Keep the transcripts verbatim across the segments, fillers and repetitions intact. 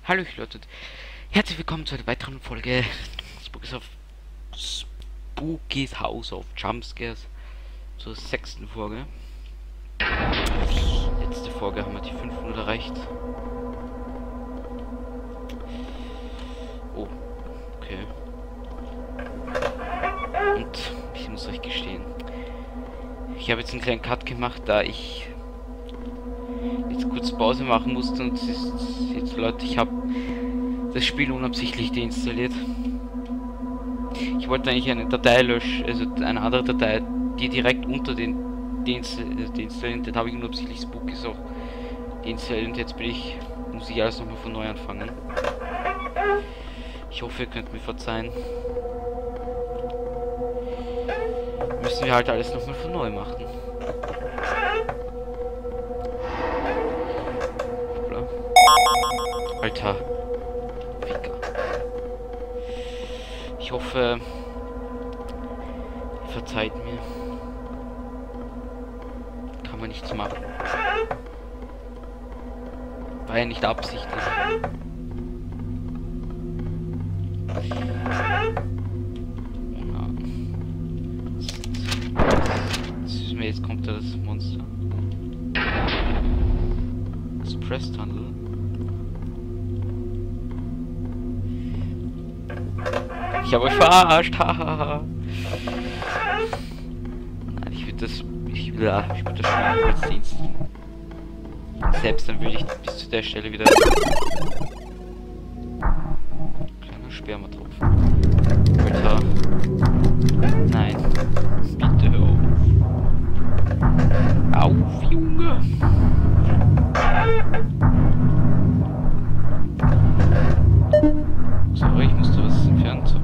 Hallo Leute, herzlich willkommen zu einer weiteren Folge Spookies of Spookies House of Jumpscares, zur sechsten Folge. Letzte Folge haben wir die fünfhundert erreicht. Oh, okay. Und ich muss euch gestehen, ich habe jetzt einen kleinen Cut gemacht, da ich jetzt kurz Pause machen musste und es ist jetzt, Leute, ich habe das Spiel unabsichtlich deinstalliert. Ich wollte eigentlich eine Datei löschen, also eine andere Datei, die direkt unter den deinstallieren, den habe ich unabsichtlich Spookies auch deinstalliert und jetzt bin ich, muss ich alles nochmal von neu anfangen. Ich hoffe, ihr könnt mir verzeihen. Müssen wir halt alles nochmal von neu machen. Alter. Ficker. Ich hoffe, ihr verzeiht mir. Kann man nichts machen. War ja nicht absichtlich. Oh nein. Jetzt kommt da das Monster. Das Press Tunnel. Ich habe euch verarscht, hahaha. Nein, ich würde das. Ich will ja, ich würde das Spiel als Dienst. Selbst dann würde ich bis zu der Stelle wieder. Kleiner Spermatropfen. Alter. Nein. Bitte hör auf. Auf, Junge. Sorry, ich musste was entfernen. So.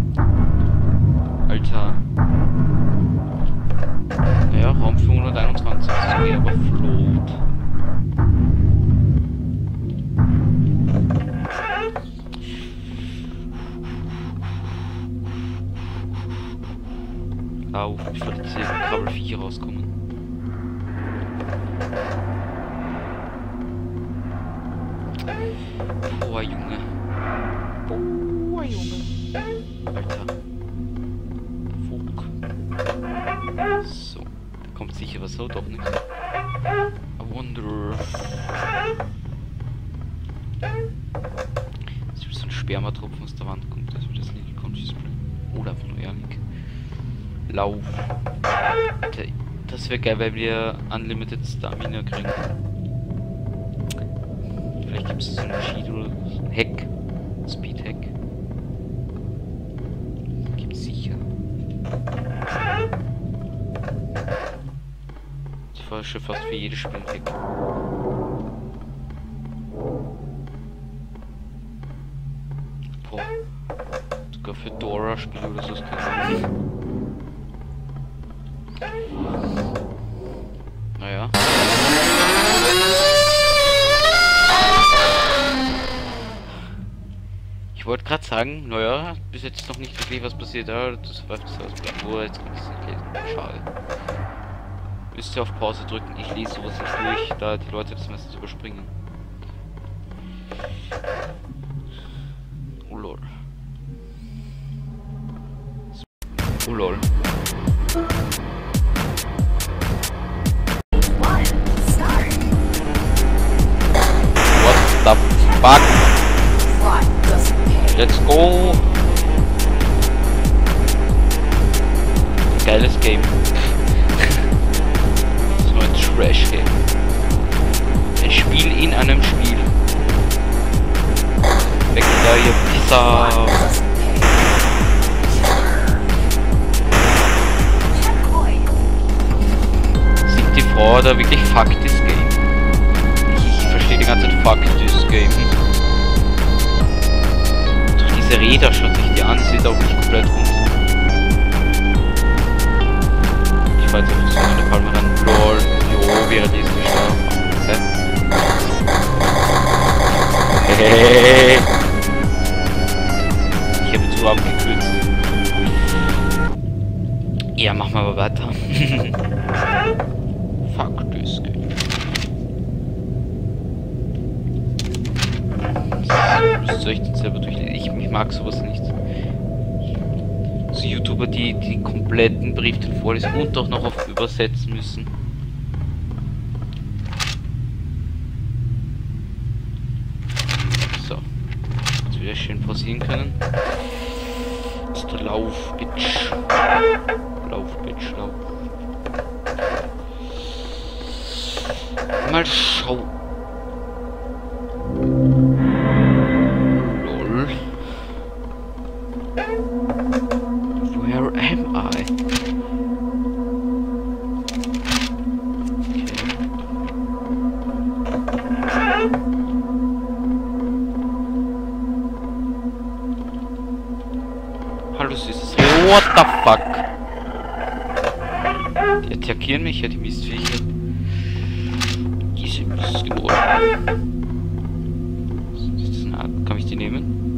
Alter. Naja, Raum vierhunderteinundzwanzig. Das geht aber flott. Auf, bevor die Krabbelviecher rauskommen. Boah, Junge. Boah, Junge. Alter. Fuck. So. Da kommt sicher was so, doch nicht. I wonder. Das ist so ein Spermatropfen aus der Wand kommt, also das Leaky Conchi Spray. Oder einfach nur ehrlich. Lauf. Alter, das wäre geil, weil wir Unlimited Stamina kriegen. Vielleicht gibt es so einen Cheat oder so ein Hack. Speed-Hack. Gibt's sicher. Ich fahre schon fast für jedes Spiel ein Hack. Boah. Sogar für Dora-Spiele oder so ist kein Ahnung. Naja. Ich wollte gerade sagen, naja, bis jetzt noch nicht wirklich was passiert, aber das war das Wo jetzt kann ich es nicht lesen. Schade. Müsst ihr auf Pause drücken, ich lese sowas nicht durch, da die Leute das meistens überspringen. Oh lol. Oh lol. What the fuck? Let's go! Geiles Game. So ein Trash-Game. Ein Spiel in einem Spiel. Weg da, ihr Pisser! Sind die Frau da wirklich fuck this game? Ich, ich verstehe die ganze Zeit fuck this game. Diese Räder schaut sich die an, sieht auch nicht komplett rund. Ich weiß einfach so eine Palme ran. Lol, jo, wäre die ist gestorben. Okay. Hey. Ich habe zu abgekürzt. Ja, machen wir aber weiter. Fuck this game. So. müsst ihr euch den selber durchlesen. Ich, ich mag sowas nicht. So YouTuber, die die kompletten Brief dann vorlesen und auch noch auf übersetzen müssen. So. Jetzt wieder schön pausieren können. Jetzt der Lauf, Bitch. Lauf, Bitch, Lauf. Mal schauen. Lol. Where am I? Okay. Hallo süßes. What the fuck? Die attackieren mich ja, die Mistviecher. Diese Mistgebäude. Kann ich die nehmen?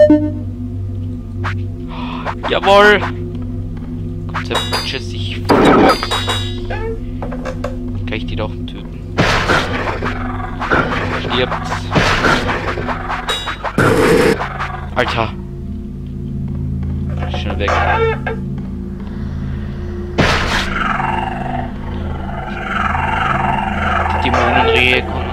Jawohl! Kommt der Bitches, ich gleich. Kann ich die doch töten? Stirbt! Alter! Schnell weg. Die Dämonenrehe kommen.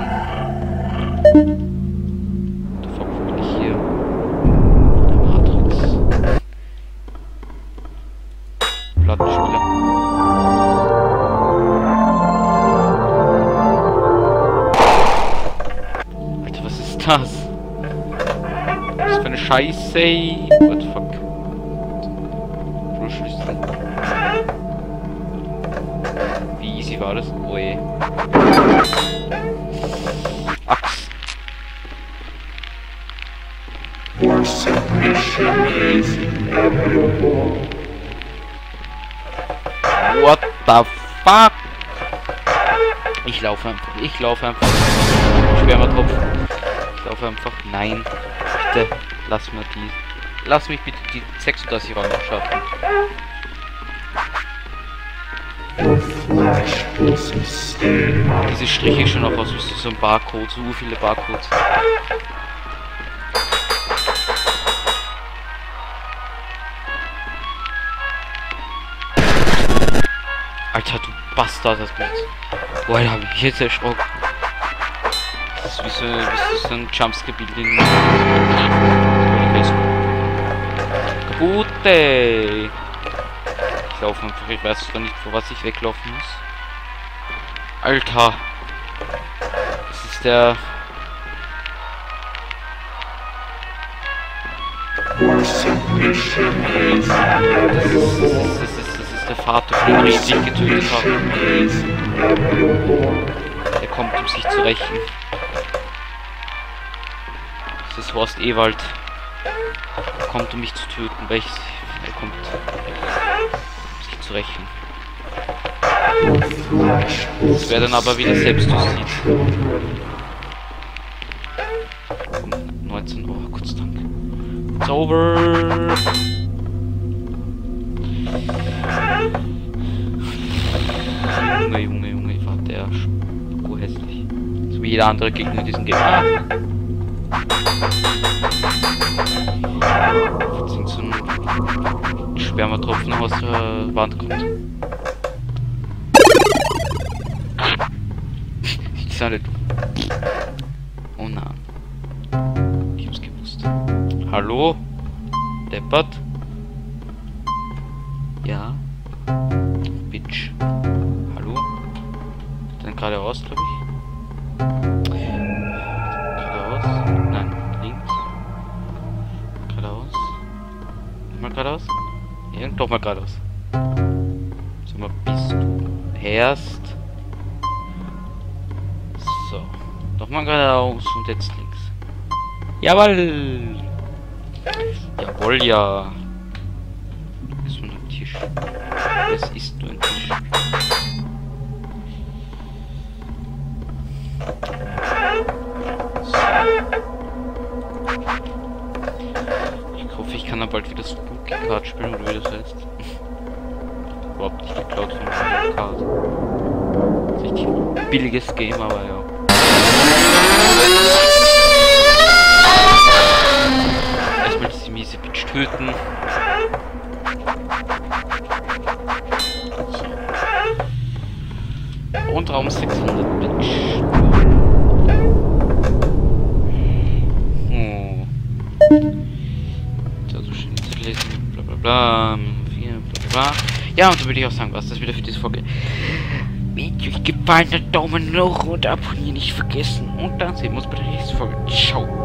The fuck bin ich hier? Der Matrix. Plattenspieler. Alter, was ist das? Was ist für eine Scheiße? What the fuck? Schlüssel. Wie easy war das? Oh je. Axt. What the fuck? Ich laufe einfach. Ich laufe einfach. Spermatropf. Ich laufe einfach. Nein. Bitte. Lass mir die. Lass mich bitte die sechsunddreißig Räume schaffen. Diese Striche schon noch aus wie so ein Barcode, so viele Barcodes. Alter, du Bastard, das Bild. Boah, da hab ich jetzt erschrocken. Das ist wie so, wie so ein Jumpscare-Bild in Gute. Ich laufe einfach, ich weiß zwar nicht, vor was ich weglaufen muss. Alter. Das ist der... Das ist, das ist, das ist, das ist der Vater, von dem ich dich getötet habe. Der kommt, um sich zu rächen. Das ist Horst Ewald. Er kommt, um mich zu töten, weil ich... Er kommt, um sich zu rächen. Das wäre dann aber wieder Selbstjustiz. neunzehn Uhr, Gott Dank. It's over! Junge, Junge, Junge, war der so hässlich. So wie jeder andere Gegner in diesem Game. Ah. Jetzt so ein Spermatropfen aus der Wand kommt. Ich sah nicht. Oh nein. Ich hab's gewusst. Hallo? Deppert? Ja? Bitch. Hallo? Dann geradeaus, glaube ich. Geradeaus? Nein, links. Geradeaus. Nochmal geradeaus? Ja, doch mal geradeaus. Sag mal, bist du erst? So. Nochmal geradeaus und jetzt links. Jawohl! Jawohl, ja. Ist nur ein Tisch. Es ist nur ein Tisch. So. Ich hoffe, ich kann dann bald wieder Spooky Card spielen, oder wie das heißt. Überhaupt nicht geklaut von Mario Kart. Richtig billiges Game, aber ja. töten. Und Raum sechshundert, Bitch. Oh. So, so schön zu lesen, bla bla bla, vier, bla bla bla. Ja, und so würde ich auch sagen, was das wieder für diese Folge. Wenn euch gefallen hat, Daumen hoch und abonnieren nicht vergessen. Und dann sehen wir uns bei der nächsten Folge. Ciao.